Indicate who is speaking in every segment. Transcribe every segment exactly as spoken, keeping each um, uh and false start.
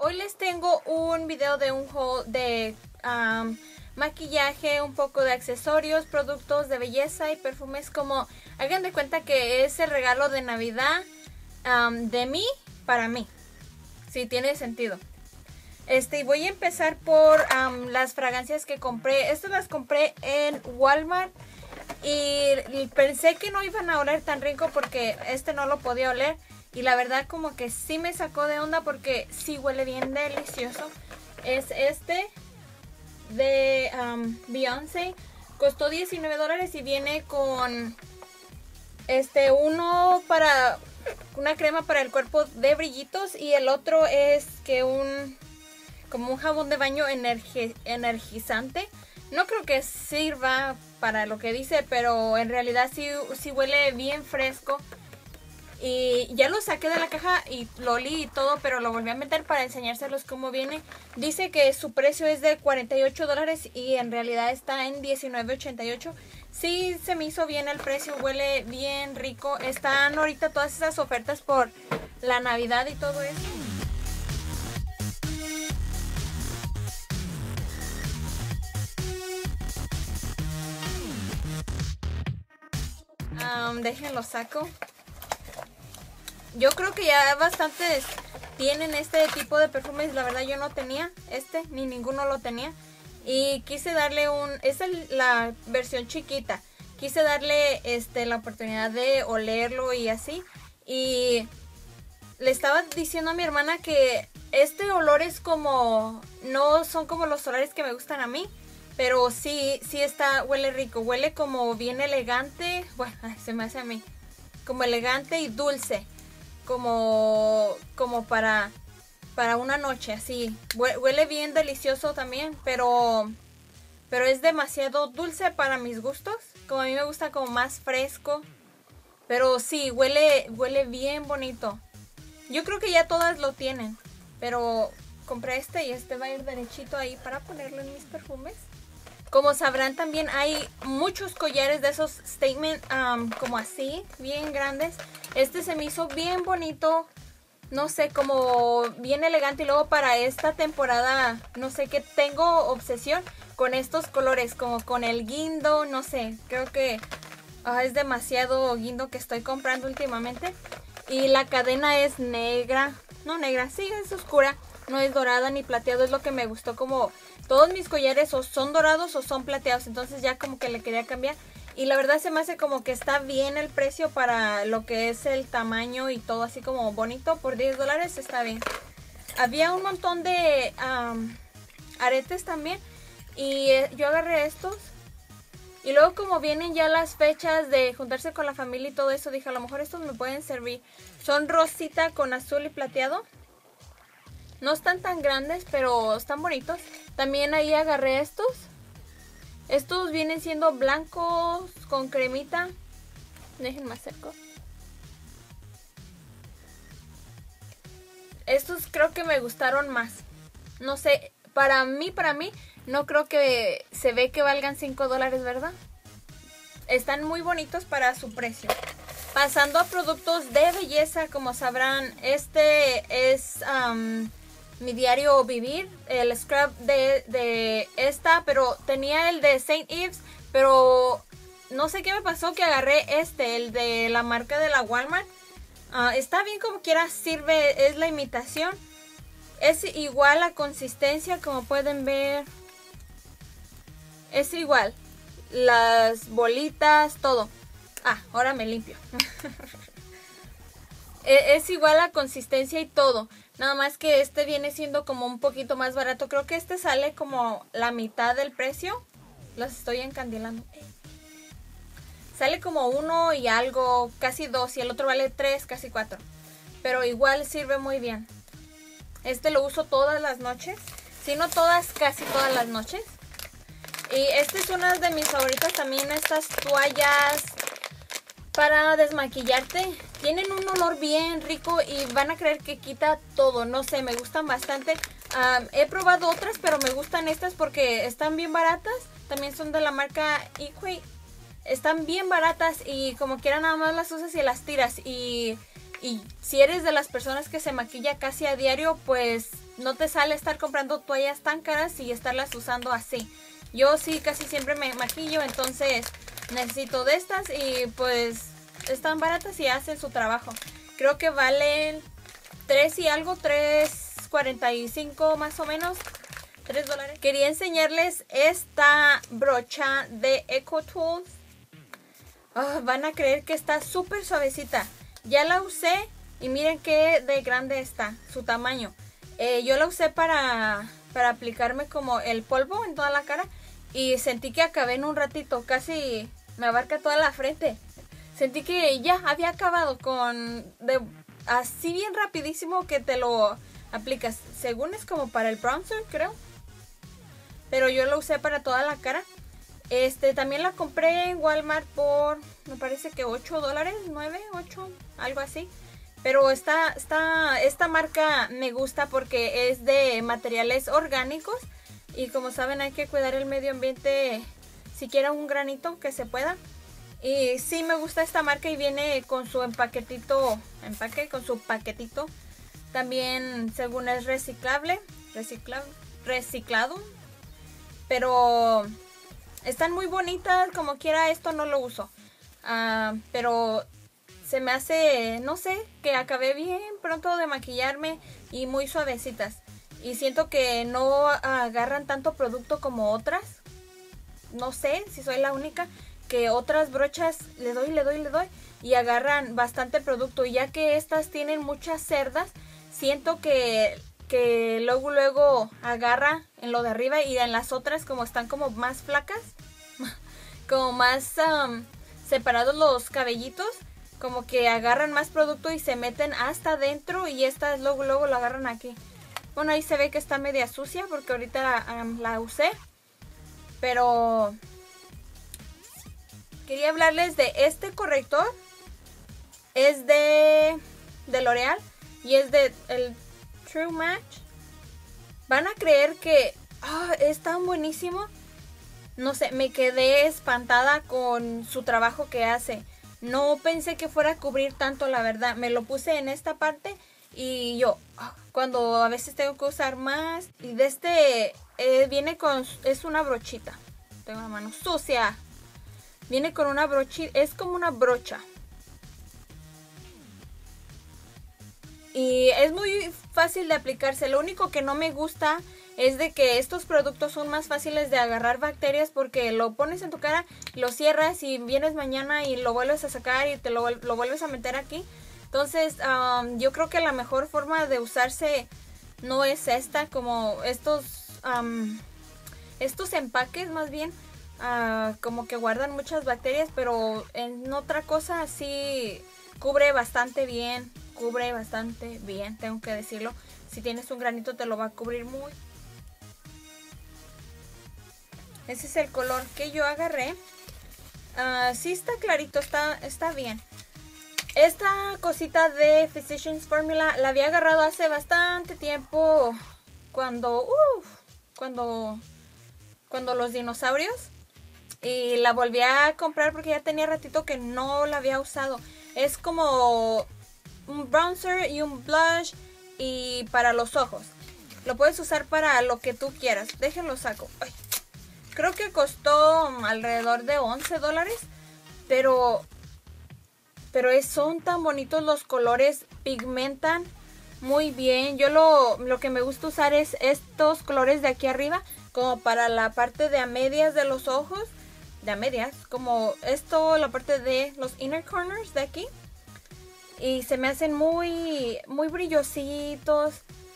Speaker 1: Hoy les tengo un video de un haul de um, maquillaje, un poco de accesorios, productos de belleza y perfumes. Como hagan de cuenta que es el regalo de Navidad um, de mí para mí, si tiene sentido. Este, y voy a empezar por um, las fragancias que compré. Estas las compré en Walmart y, y pensé que no iban a oler tan rico porque este no lo podía oler. Y la verdad como que sí me sacó de onda porque sí huele bien delicioso. Es este de um, Beyoncé. Costó diecinueve dólares y viene con este uno para una crema para el cuerpo de brillitos. Y el otro es que un como un jabón de baño energi energizante. No creo que sirva para lo que dice, pero en realidad sí, sí huele bien fresco. Y ya lo saqué de la caja y lo olí y todo, pero lo volví a meter para enseñárselos cómo viene. Dice que su precio es de cuarenta y ocho dólares y en realidad está en diecinueve ochenta y ocho. Sí se me hizo bien el precio, huele bien rico. Están ahorita todas esas ofertas por la Navidad y todo eso. Um, déjenlo saco. Yo creo que ya bastantes tienen este tipo de perfumes. La verdad yo no tenía este, ni ninguno lo tenía. Y quise darle un... Esta es la versión chiquita. Quise darle este, la oportunidad de olerlo y así. Y le estaba diciendo a mi hermana que este olor es como... No son como los olores que me gustan a mí. Pero sí, sí está, huele rico. Huele como bien elegante. Bueno, ay, se me hace a mí. Como elegante y dulce. Como, como para, para una noche, así. Huele bien delicioso también, pero, pero es demasiado dulce para mis gustos. Como a mí me gusta como más fresco. Pero sí, huele, huele bien bonito. Yo creo que ya todas lo tienen. Pero compré este y este va a ir derechito ahí para ponerlo en mis perfumes. Como sabrán también hay muchos collares de esos statement um, como así, bien grandes. Este se me hizo bien bonito, no sé, como bien elegante. Y luego para esta temporada, no sé, que tengo obsesión con estos colores, como con el guindo, no sé. Creo que uh, es demasiado guindo que estoy comprando últimamente. Y la cadena es negra, no negra, sí es oscura. No es dorada ni plateado, es lo que me gustó. Como todos mis collares o son dorados o son plateados, entonces ya como que le quería cambiar. Y la verdad se me hace como que está bien el precio para lo que es el tamaño y todo así como bonito. Por diez dólares está bien. Había un montón de um, aretes también y eh, yo agarré estos. Y luego como vienen ya las fechas de juntarse con la familia y todo eso, dije a lo mejor estos me pueden servir. Son rosita con azul y plateado. No están tan grandes, pero están bonitos. También ahí agarré estos. Estos vienen siendo blancos con cremita. Déjenme acerco. Estos creo que me gustaron más. No sé, para mí, para mí, no creo que se ve que valgan cinco dólares, ¿verdad? Están muy bonitos para su precio. Pasando a productos de belleza, como sabrán, este es... Um, mi diario vivir, el scrub de, de esta, pero tenía el de Saint Ives, pero no sé qué me pasó que agarré este, el de la marca de la Walmart. Uh, está bien como quiera, sirve, es la imitación. Es igual la consistencia, como pueden ver. Es igual, las bolitas, todo. Ah, ahora me limpio. Es igual la consistencia y todo. Nada más que este viene siendo como un poquito más barato. Creo que este sale como la mitad del precio. Los estoy encandilando. Sale como uno y algo, casi dos. Y el otro vale tres, casi cuatro. Pero igual sirve muy bien. Este lo uso todas las noches. Si no todas, casi todas las noches. Y esta es una de mis favoritas también. Estas toallas para desmaquillarte. Tienen un olor bien rico y van a creer que quita todo. No sé, me gustan bastante. Um, he probado otras, pero me gustan estas porque están bien baratas. También son de la marca Equate. Están bien baratas y como quiera nada más las usas y las tiras. Y, y si eres de las personas que se maquilla casi a diario, pues no te sale estar comprando toallas tan caras y estarlas usando así. Yo sí casi siempre me maquillo, entonces necesito de estas y pues están baratas y hacen su trabajo. Creo que valen tres y algo, tres cuarenta y cinco más o menos, tres dólares. Quería enseñarles esta brocha de EcoTools. Oh, van a creer que está súper suavecita. Ya la usé y miren qué de grande está, su tamaño. Eh, yo la usé para, para aplicarme como el polvo en toda la cara y sentí que acabé en un ratito, casi me abarca toda la frente. Sentí que ya había acabado con... De, así bien rapidísimo que te lo aplicas. Según es como para el bronzer, creo. Pero yo lo usé para toda la cara. Este, también la compré en Walmart por, me parece que ocho dólares, nueve, ocho, algo así. Pero esta, esta, esta marca me gusta porque es de materiales orgánicos. Y como saben, hay que cuidar el medio ambiente, siquiera un granito que se pueda. Y sí me gusta esta marca y viene con su empaquetito, empaque, con su paquetito. También según es reciclable, reciclable, reciclado. Pero están muy bonitas, como quiera esto no lo uso. Uh, pero se me hace, no sé, que acabé bien pronto de maquillarme y muy suavecitas. Y siento que no agarran tanto producto como otras. No sé si soy la única, que otras brochas le doy, le doy, le doy y agarran bastante producto. Y ya que estas tienen muchas cerdas, siento que, que luego luego agarra en lo de arriba y en las otras como están como más flacas, como más um, separados los cabellitos, como que agarran más producto y se meten hasta adentro y estas luego luego lo agarran aquí. Bueno, ahí se ve que está media sucia porque ahorita um, la usé, pero quería hablarles de este corrector. Es de, de L'Oreal y es de el True Match. Van a creer que oh, es tan buenísimo. No sé, me quedé espantada con su trabajo que hace. No pensé que fuera a cubrir tanto, la verdad. Me lo puse en esta parte y yo, oh, cuando a veces tengo que usar más. Y de este eh, viene con, es una brochita. Tengo la mano sucia. Viene con una brochita, es como una brocha. Y es muy fácil de aplicarse. Lo único que no me gusta es de que estos productos son más fáciles de agarrar bacterias porque lo pones en tu cara, lo cierras y vienes mañana y lo vuelves a sacar y te lo, lo vuelves a meter aquí. Entonces um, yo creo que la mejor forma de usarse no es esta, como estos, um, estos empaques más bien. Uh, como que guardan muchas bacterias, pero en otra cosa sí cubre bastante bien, cubre bastante bien, tengo que decirlo. Si tienes un granito te lo va a cubrir muy. Ese es el color que yo agarré. Uh, sí está clarito, está, está bien. Esta cosita de Physicians Formula la había agarrado hace bastante tiempo, cuando, uff, cuando, cuando los dinosaurios. Y la volví a comprar porque ya tenía ratito que no la había usado. Es como un bronzer y un blush y para los ojos. Lo puedes usar para lo que tú quieras. Déjenlo saco. Ay. Creo que costó alrededor de once dólares. Pero, pero es, son tan bonitos los colores. Pigmentan muy bien. Yo lo, lo que me gusta usar es estos colores de aquí arriba. Como para la parte de a medias de los ojos. De a medias, como esto, la parte de los inner corners de aquí. Y se me hacen muy, muy brillositos.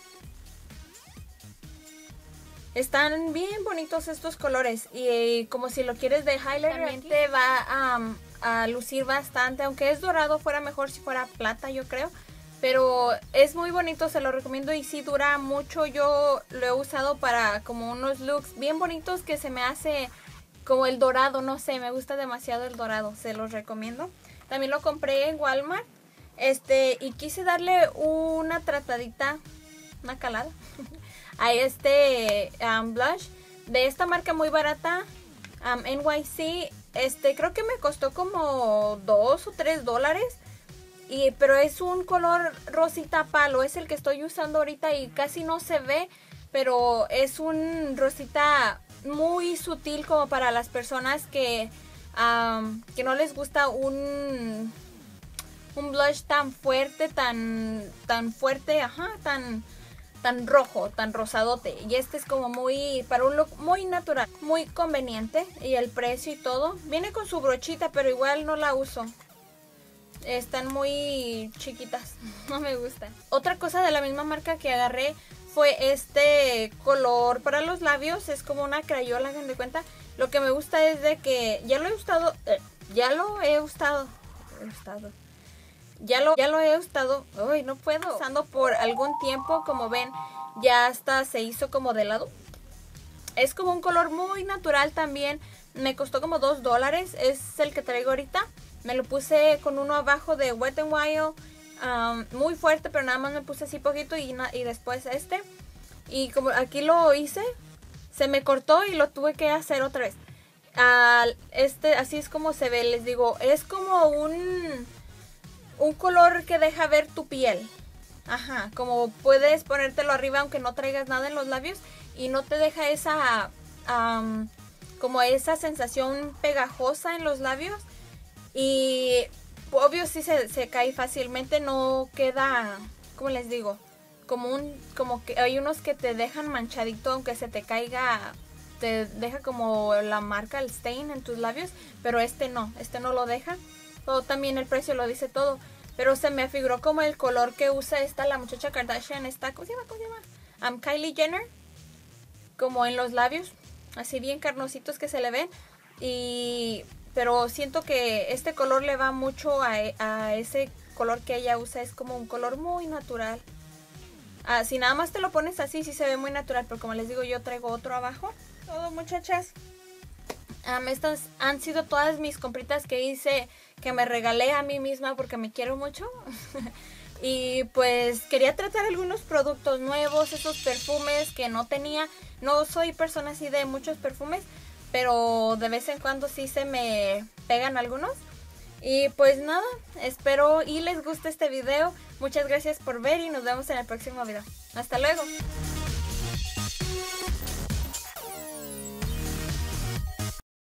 Speaker 1: Están bien bonitos estos colores. Y, y como si lo quieres de highlighter, también te va um, a lucir bastante. Aunque es dorado, fuera mejor si fuera plata, yo creo. Pero es muy bonito, se lo recomiendo y sí dura mucho. Yo lo he usado para como unos looks bien bonitos que se me hace... Como el dorado, no sé, me gusta demasiado el dorado, se los recomiendo. También lo compré en Walmart. Este, y quise darle una tratadita, una calada, a este um, blush de esta marca muy barata, um, N Y C. Este, creo que me costó como dos o tres dólares. Y, pero es un color rosita palo, es el que estoy usando ahorita y casi no se ve, pero es un rosita muy sutil como para las personas que, um, que no les gusta un, un blush tan fuerte, tan, tan fuerte, ajá, tan, tan rojo, tan rosadote. Y este es como muy, para un look muy natural, muy conveniente. Y el precio y todo, viene con su brochita, pero igual no la uso. Están muy chiquitas, no me gustan. Otra cosa de la misma marca que agarré fue este color para los labios. Es como una crayola, hagan de cuenta. Lo que me gusta es de que ya lo he usado, eh, ya lo he usado, he usado. Ya lo, ya lo he usado, uy, no puedo, usando por algún tiempo. Como ven, ya hasta se hizo como de lado. Es como un color muy natural también. Me costó como dos dólares, es el que traigo ahorita. Me lo puse con uno abajo de Wet n Wild, um, muy fuerte, pero nada más me puse así poquito y, y después este. Y como aquí lo hice, se me cortó y lo tuve que hacer otra vez. Uh, este, así es como se ve, les digo, es como un, un color que deja ver tu piel. Ajá, como puedes ponértelo arriba aunque no traigas nada en los labios y no te deja esa, um, como esa sensación pegajosa en los labios. Y obvio sí se, se cae fácilmente, no queda, como les digo, como un, como que hay unos que te dejan manchadito, aunque se te caiga, te deja como la marca, el stain en tus labios, pero este no, este no lo deja. O también el precio lo dice todo, pero se me afiguró como el color que usa esta, la muchacha Kardashian, esta, ¿cómo se llama? ¿Cómo se llama? Um, Kylie Jenner, como en los labios, así bien carnositos que se le ven. Y pero siento que este color le va mucho a, a ese color que ella usa. Es como un color muy natural. Ah, si nada más te lo pones así, sí se ve muy natural. Pero como les digo, yo traigo otro abajo. Todo, muchachas. Um, estas han sido todas mis compritas que hice, que me regalé a mí misma porque me quiero mucho. Y pues quería tratar algunos productos nuevos, esos perfumes que no tenía. No soy persona así de muchos perfumes, pero de vez en cuando sí se me pegan algunos. Y pues nada, espero y les guste este video. Muchas gracias por ver y nos vemos en el próximo video. Hasta luego.